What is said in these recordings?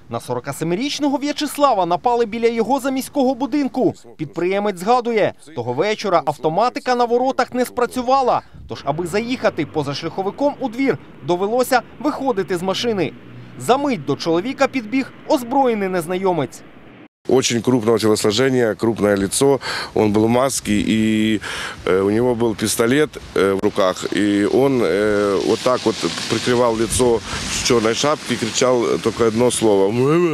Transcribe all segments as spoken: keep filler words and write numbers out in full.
На сорокасемирічного В'ячеслава напали біля його заміського будинку. Підприємець згадує, того вечора автоматика на воротах не спрацювала. Тож, аби заїхати позашляховиком у двір, довелося виходити з машини. Замить до чоловіка підбіг озброєний незнайомець. Очень крупного телосложения, крупное лицо, он был в маске, и э, у него был пистолет э, в руках, и он э, вот так вот прикрывал лицо в черной шапке и кричал только одно слово.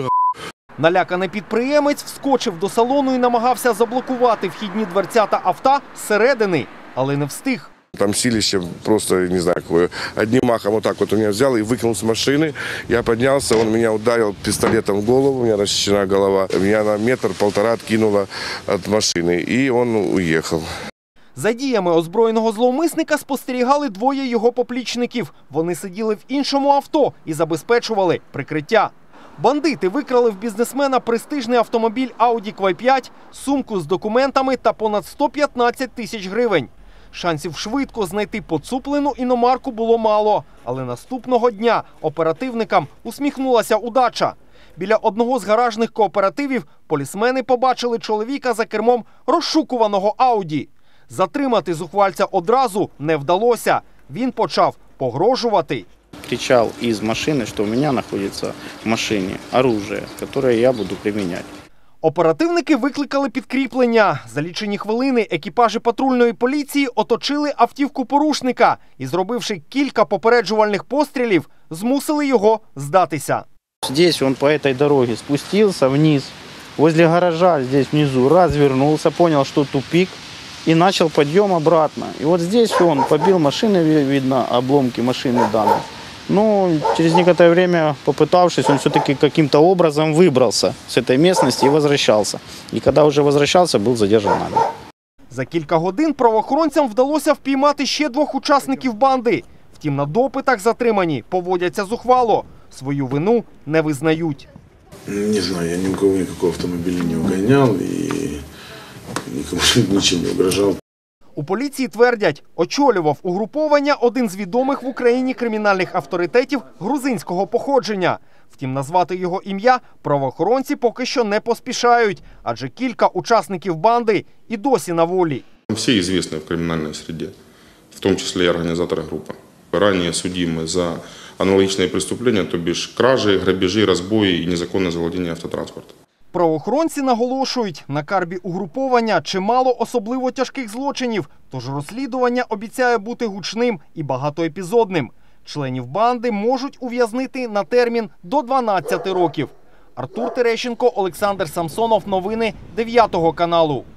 Наляканий підприємець вскочив до салону і намагався заблокувати вхідні дверцята авто зсередини, але не встиг. Там силище просто, не знаю, какое. Одним махом вот так вот у меня взял и выкинул с машины. Я поднялся, он меня ударил пистолетом в голову, у меня расчищена голова. Меня на метр-полтора откинуло от машины, и он уехал. За діями озброєного зловмисника спостерігали двоє його поплічників. Вони сиділи в іншому авто і забезпечували прикриття. Бандити викрали в бізнесмена престижний автомобіль Audi квай п'ять, сумку з документами та понад сто п'ятнадцять тисяч гривень. Шансів швидко знайти поцуплену іномарку було мало. Але наступного дня оперативникам усміхнулася удача. Біля одного з гаражних кооперативів полісмени побачили чоловіка за кермом розшукуваного Ауді. Затримати зухвальця одразу не вдалося. Він почав погрожувати. Кричав із машини, що у мене знаходиться в машині оружие, яке я буду приміняти. Оперативники викликали підкріплення. За лічені хвилини екіпажі патрульної поліції оточили автівку порушника і, зробивши кілька попереджувальних пострілів, змусили його здатися. Здесь он по этой дороге спустился вниз, возле гаража, здесь внизу, развернулся, понял, что тупик, и начал подъем обратно. И вот здесь он побил машины, видно, обломки машины данной. Ну, через некоторое время, попытавшись, он все-таки каким-то образом выбрался с этой местности и возвращался. И когда уже возвращался, был задержан нами. За кілька годин правоохоронцям вдалося впіймати ще двох учасників банди. Втім, на допитах затримані поводяться зухвало. Свою вину не визнають. Не знаю, я никого никакого автомобиля не угонял и никому ничем не угрожал. У поліції твердять, очолював угруповання один з відомих в Україні кримінальних авторитетів грузинського походження. Втім, назвати його ім'я правоохоронці поки що не поспішають, адже кілька учасників банди і досі на волі. Всі відомі в кримінальній середі, в тому числі і організатори групи. Раніше судимі за аналогічні преступлення, тобто кражі, грабежі, розбої і незаконне заволодіння автотранспортом. Правоохоронці наголошують, на карбі угруповання чимало особливо тяжких злочинів, тож розслідування обіцяє бути гучним і багатоепізодним. Членів банди можуть ув'язнити на термін до дванадцяти років. Артур Терещенко, Олександр Самсонов. Новини дев'ятого каналу.